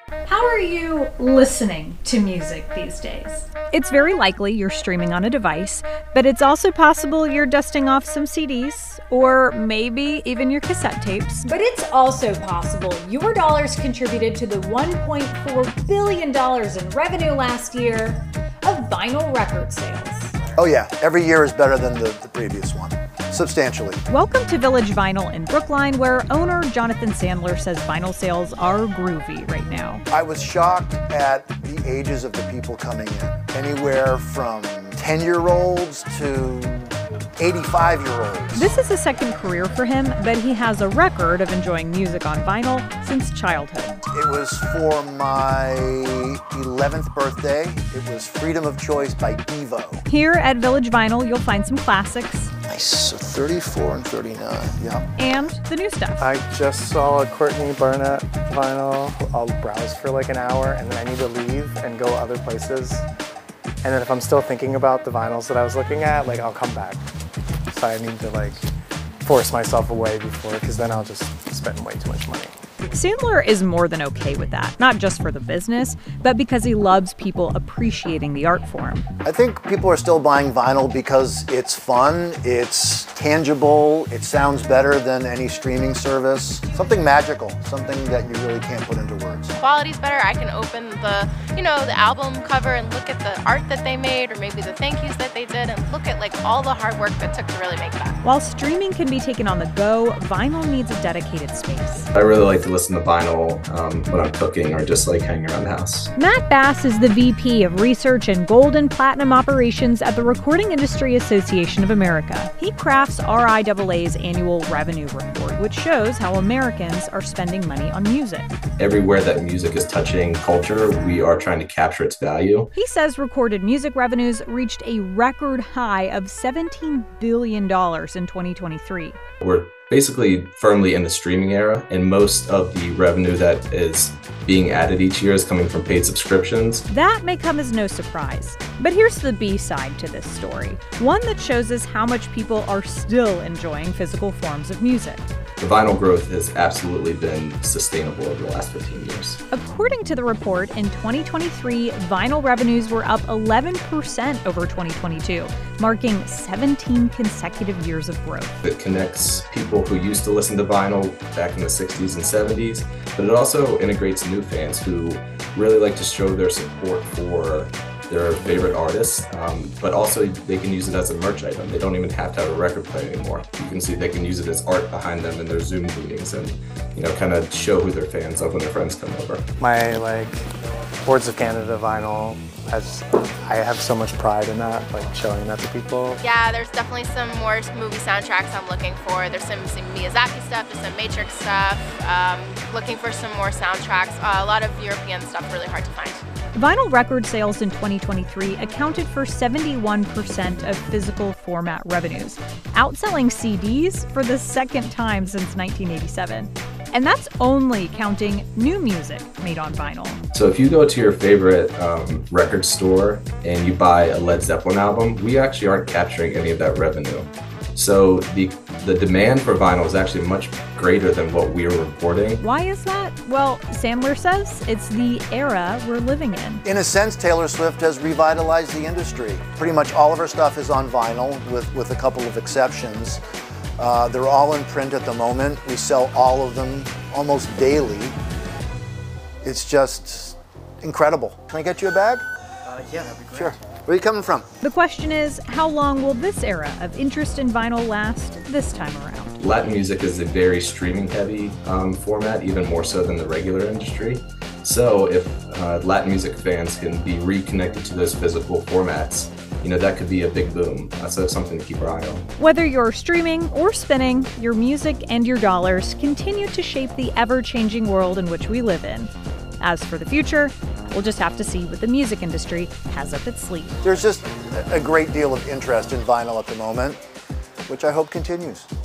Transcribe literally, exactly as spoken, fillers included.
How are you listening to music these days? It's very likely you're streaming on a device, but it's also possible you're dusting off some C Ds, or maybe even your cassette tapes. But it's also possible your dollars contributed to the one point four billion dollars in revenue last year of vinyl record sales. Oh yeah, every year is better than the, the previous one, substantially. Welcome to Village Vinyl in Brookline, where owner Jonathan Sandler says vinyl sales are groovy right now. I was shocked at the ages of the people coming in. Anywhere from ten-year-olds to eighty-five-year-olds. This is a second career for him, but he has a record of enjoying music on vinyl since childhood. It was for my eleventh birthday. It was Freedom of Choice by Devo. Here at Village Vinyl, you'll find some classics. Nice, so thirty-four and thirty-nine, yeah. And the new stuff. I just saw a Courtney Barnett vinyl. I'll browse for like an hour and then I need to leave and go other places. And then if I'm still thinking about the vinyls that I was looking at, like I'll come back. So I need to like force myself away before, because then I'll just spend way too much money. Sandler is more than okay with that, not just for the business, but because he loves people appreciating the art form. I think people are still buying vinyl because it's fun, it's tangible, it sounds better than any streaming service. Something magical, something that you really can't put into words. Quality's better. I can open the, you know, the album cover and look at the art that they made, or maybe the thank yous that they did, and look at like all the hard work that took to really make that. While streaming can be taken on the go, vinyl needs a dedicated space. I really like to listen to vinyl um, when I'm cooking or just like hanging around the house. Matt Bass is the V P of Research and Gold and Platinum Operations at the Recording Industry Association of America. He crafts R I A A's annual revenue report, which shows how Americans are spending money on music. Everywhere that music is touching culture, we are trying to capture its value. He says recorded music revenues reached a record high of seventeen billion dollars in twenty twenty-three. We're basically firmly in the streaming era, and most of the revenue that is being added each year is coming from paid subscriptions. That may come as no surprise. But here's the B-side to this story, one that shows us how much people are still enjoying physical forms of music. The vinyl growth has absolutely been sustainable over the last fifteen years. According to the report, in twenty twenty-three, vinyl revenues were up eleven percent over twenty twenty-two, marking seventeen consecutive years of growth. It connects people who used to listen to vinyl back in the sixties and seventies, but it also integrates new fans who really like to show their support for their favorite artists, um, but also they can use it as a merch item. They don't even have to have a record player anymore. You can see they can use it as art behind them in their Zoom meetings, and you know, kind of show who they're fans of when their friends come over. My like Boards of Canada vinyl, has, I have so much pride in that, like showing that to people. Yeah, there's definitely some more movie soundtracks I'm looking for. There's some, some Miyazaki stuff, there's some Matrix stuff. Um, looking for some more soundtracks. Uh, a lot of European stuff, really hard to find. Vinyl record sales in twenty twenty-three accounted for seventy-one percent of physical format revenues, outselling C Ds for the second time since nineteen eighty-seven. And that's only counting new music made on vinyl. So if you go to your favorite um, record store and you buy a Led Zeppelin album, we actually aren't capturing any of that revenue. So the the demand for vinyl is actually much greater than what we are reporting. Why is that? Well, Sandler says it's the era we're living in. In a sense, Taylor Swift has revitalized the industry. Pretty much all of her stuff is on vinyl, with, with a couple of exceptions. Uh, they're all in print at the moment. We sell all of them almost daily. It's just incredible. Can I get you a bag? Uh, yeah, that'd be great. Sure. Where are you coming from? The question is, how long will this era of interest in vinyl last this time around? Latin music is a very streaming heavy um, format, even more so than the regular industry. So if uh, Latin music fans can be reconnected to those physical formats, you know, that could be a big boom. So that's something to keep our eye on. Whether you're streaming or spinning, your music and your dollars continue to shape the ever-changing world in which we live in. As for the future, we'll just have to see what the music industry has up its sleeve. There's just a great deal of interest in vinyl at the moment, which I hope continues.